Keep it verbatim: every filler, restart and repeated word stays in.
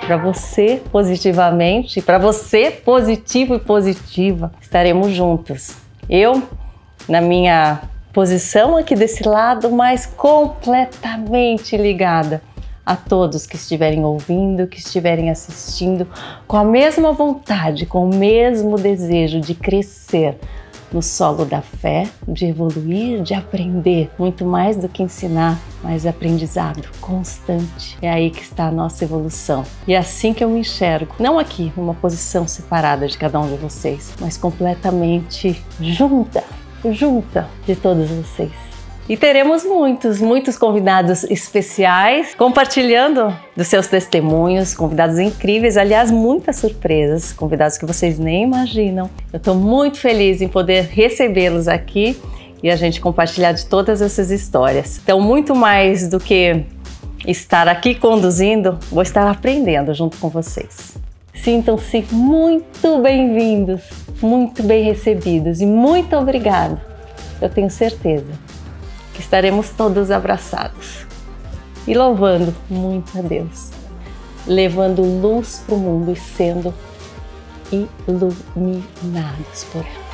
para você positivamente, para você positivo e positiva. Estaremos juntos. Eu, na minha posição aqui desse lado, mas completamente ligada a todos que estiverem ouvindo, que estiverem assistindo, com a mesma vontade, com o mesmo desejo de crescer no solo da fé, de evoluir, de aprender, muito mais do que ensinar, mas aprendizado constante. É aí que está a nossa evolução. E é assim que eu me enxergo, não aqui, numa posição separada de cada um de vocês, mas completamente junta, junta de todos vocês. E teremos muitos, muitos convidados especiais compartilhando dos seus testemunhos, convidados incríveis, aliás, muitas surpresas, convidados que vocês nem imaginam. Eu estou muito feliz em poder recebê-los aqui e a gente compartilhar de todas essas histórias. Então, muito mais do que estar aqui conduzindo, vou estar aprendendo junto com vocês. Sintam-se muito bem-vindos, muito bem recebidos e muito obrigado. Eu tenho certeza que estaremos todos abraçados e louvando muito a Deus, levando luz para o mundo e sendo iluminados por ela.